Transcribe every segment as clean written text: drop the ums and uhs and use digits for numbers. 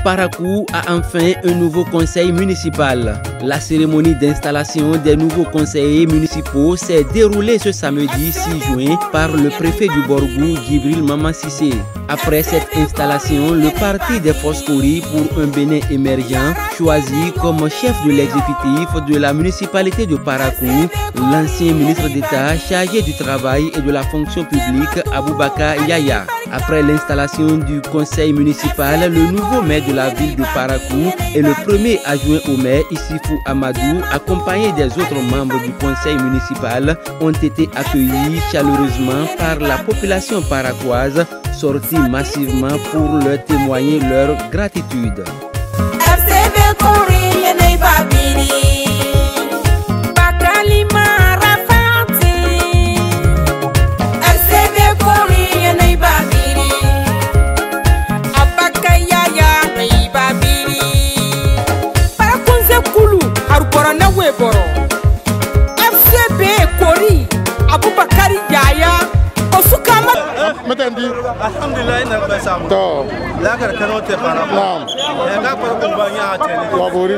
Parakou a enfin un nouveau conseil municipal. La cérémonie d'installation des nouveaux conseillers municipaux s'est déroulée ce samedi 6 juin par le préfet du Borgou, Djibril Mama Cissé. Après cette installation, le parti des Foscori pour un Bénin émergent choisit comme chef de l'exécutif de la municipalité de Parakou l'ancien ministre d'État chargé du travail et de la fonction publique Aboubakar Yaya. Après l'installation du conseil municipal, le nouveau maire de la ville de Parakou et le premier adjoint au maire, Issifou Amadou, accompagné des autres membres du conseil municipal, ont été accueillis chaleureusement par la population paraquoise, sortie massivement pour leur témoigner leur gratitude. Alhamdulillah ina ba samu to la kar kano te fara na'am ya ga fara kun ban ya ta ne abori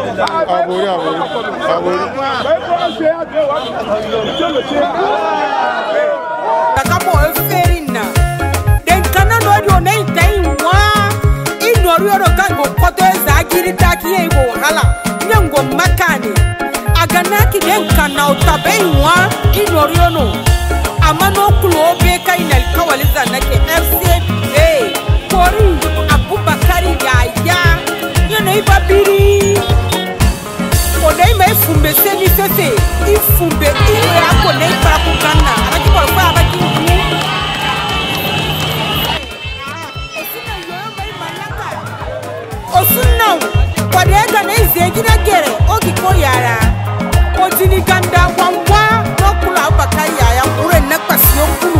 ka mo ferina den kana no dio nei tai wa inoru ro kan go koto za giri ta ki e go hala nyango makani agana ki den kana utabe wa inoru no amano kulo be kai nal kawaliza nake FCB Kori Aboubakar Yaya yana ibabiri onai mai fumbe seni sese ifumbe iwe akonai para kukana abaki kwa kwa abaki osuna kwadega na izegina gere ogiko yara otini ganda wangwa nokula Aboubakar Yaya kure nakpasi okulu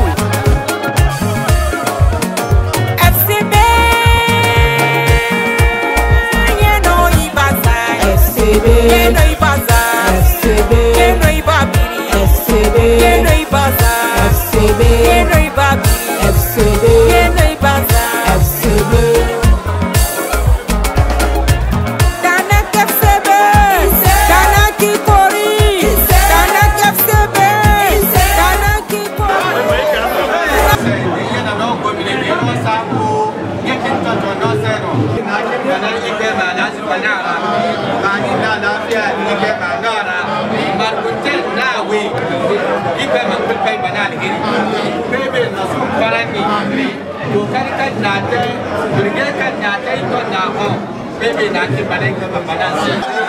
Baby,